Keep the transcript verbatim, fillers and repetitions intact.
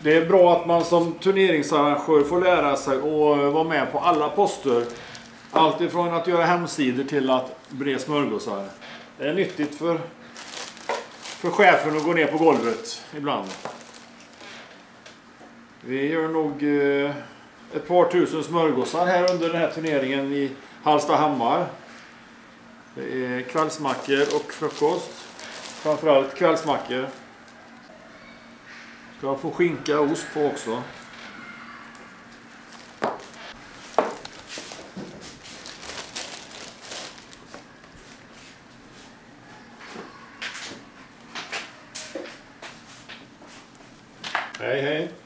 Det är bra att man som turneringsarrangör får lära sig att vara med på alla poster. Allt ifrån att göra hemsidor till att bre smörgåsar. Det är nyttigt för, för chefen att gå ner på golvet ibland. Vi gör nog eh, ett par tusen smörgåsar här under den här turneringen i Hallstahammar. Det är kvällsmackor och frukost. Framförallt kvällsmackor. Ska få skinka och ost på också. Hej hej.